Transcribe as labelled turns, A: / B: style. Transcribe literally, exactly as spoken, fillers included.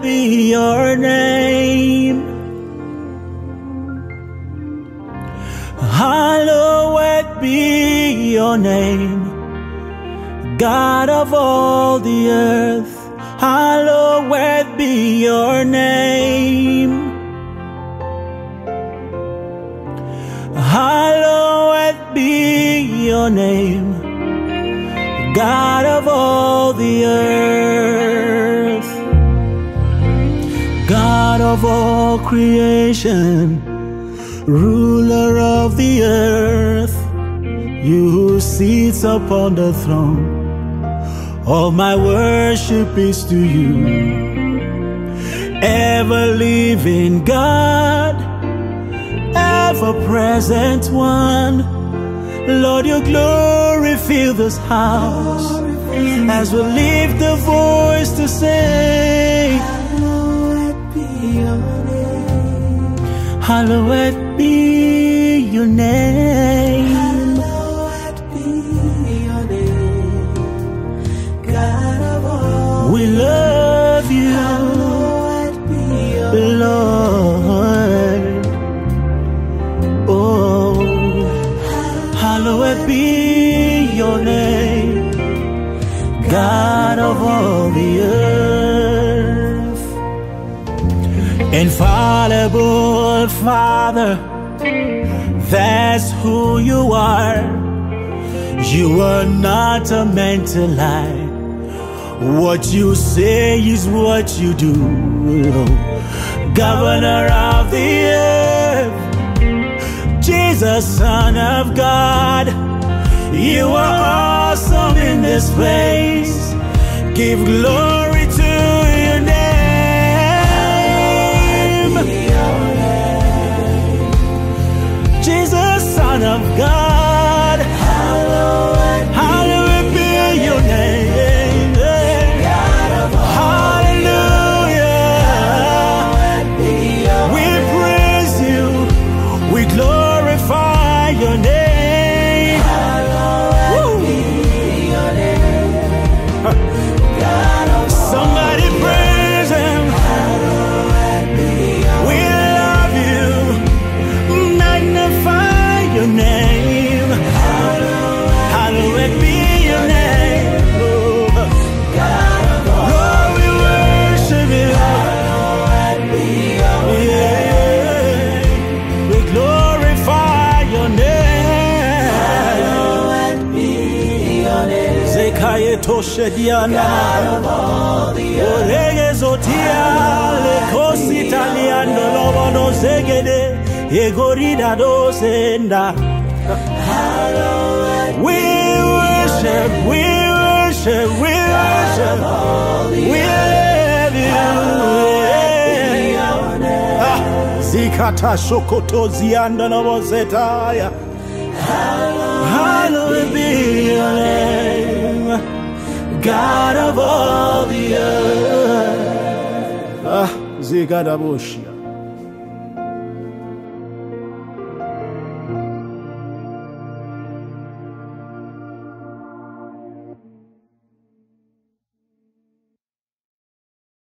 A: be your name. Hallowed be your name, God of all the earth. Hallowed be your name. Hallowed be your name, God of all the earth. God of all creation, ruler of the earth, you who sits upon the throne, all my worship is to you. Ever living God, ever present one, Lord, your glory fill this house as we lift the voice to say, hallowed be your name.
B: Hallowed be your name, God of all.
A: We love you,
B: Hallowed be your
A: Lord. Oh, hallowed be your name, God of all the earth. Infallible Father, that's who you are. You are not a man to lie. What you say is what you do. Governor of the earth, Jesus, Son of God, you are awesome in this place. Give glory to your name. Jesus, Son of God,
B: hallowed be,
A: hallowed be your name.
B: God of all.
A: Hallelujah.
B: Hallowed be your
A: We praise you. We glorify your name.
B: Hallowed be your name, God of all.
A: Somebody praise him.
B: Hallowed be your
A: We love you. Magnify your name. Hallowed be your name. Oh,
B: God of all.
A: Lord, we worship you.
B: Hallowed be your
A: Yeah. We glorify your name.
B: Hallowed be your name,
A: Zekaye toshe diana.
B: God of all the earth.
A: Orege zotia le kosita liando lobo no zegede egorida do senda.
B: Hallowed
A: We worship, we worship, we worship, we love you. Ah, Zikata shokoto zianda lobo zetaya. Hallowed be your name, God of all the earth. Ah, Zikadaboshia.